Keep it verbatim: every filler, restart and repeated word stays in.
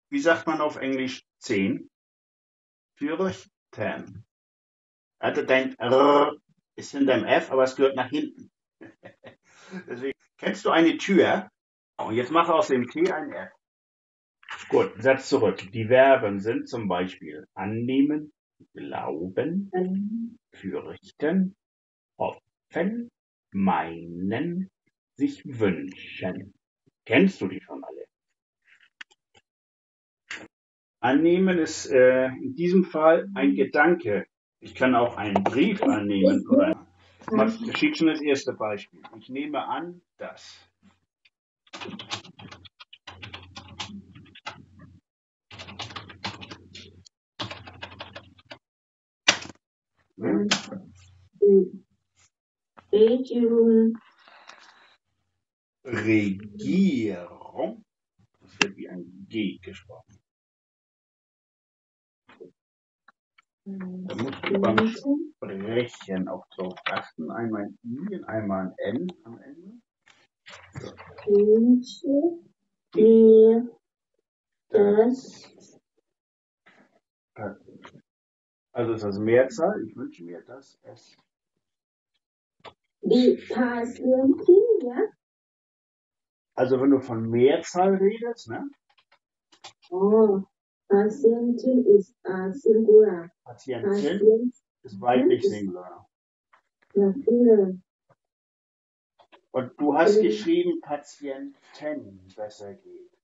Wie sagt man auf Englisch zehn? Fürchten. Also dein R ist hinter dem F, aber es gehört nach hinten. Deswegen, kennst du eine Tür? Oh, jetzt mache aus dem T ein F. Gut, Satz zurück. Die Verben sind zum Beispiel annehmen, glauben, fürchten, hoffen, meinen, sich wünschen. Kennst du die schon alle? Annehmen ist äh, in diesem Fall ein Gedanke. Ich kann auch einen Brief annehmen. Oder was geschieht schon das erste Beispiel? Ich nehme an, dass. Regierung. Regierung. Das wird wie ein G gesprochen. Da musst du beim Sprechen auf so achten. Einmal ein I und einmal ein N am Ende. Wünsche mir das. Also ist das Mehrzahl. Ich wünsche mir, dass es. Die Patientin, ja? Also wenn du von Mehrzahl redest, ne? Oh, Patientin ist äh, Singular. Patientin Patient, ist weiblich ist- Singular. ja, viele. Und du hast Mhm. geschrieben, Patienten besser geht.